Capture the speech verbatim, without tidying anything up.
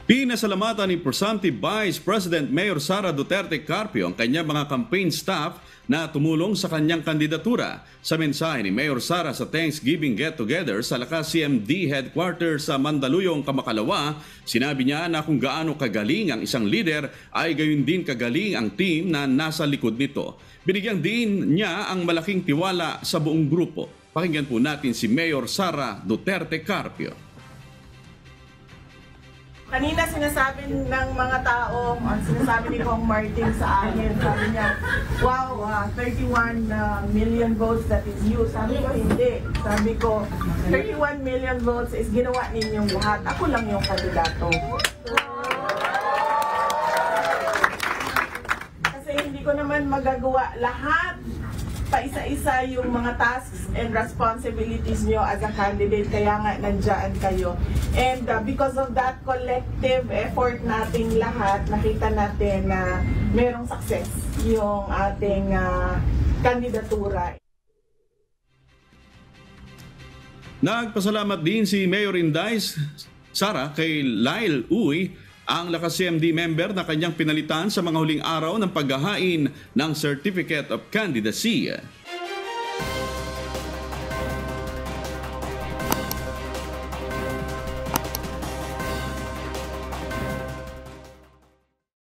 Pinasalamatan ni Presumptive Vice President Mayor Sara Duterte Carpio ang kanyang mga campaign staff na tumulong sa kanyang kandidatura. Sa mensahe ni Mayor Sara sa Thanksgiving get-together sa Lakas C M D headquarters sa Mandaluyong, Kamakalawa, sinabi niya na kung gaano kagaling ang isang leader ay gayon din kagaling ang team na nasa likod nito. Binigyan din niya ang malaking tiwala sa buong grupo. Pakinggan po natin si Mayor Sara Duterte Carpio. Kanina sinasabi ng mga tao, ang sinasabi ni Kong Martin sa akin, sabi niya, wow, uh, thirty-one uh, million votes, that is you. Sabi ko, hindi. Sabi ko, thirty-one million votes is ginawa ninyong lahat. Ako lang yung kandidato. Kasi hindi ko naman magagawa lahat pa isa-isa yung mga tasks and responsibilities nyo as a candidate, kaya nga nandyan kayo. And uh, because of that collective effort nating lahat, nakita natin na merong success yung ating uh, kandidatura. Nagpasalamat din si Mayor Inday Sara kay Lyle Uy, ang Lakas C M D member na kanyang pinalitan sa mga huling araw ng paghahain ng Certificate of Candidacy.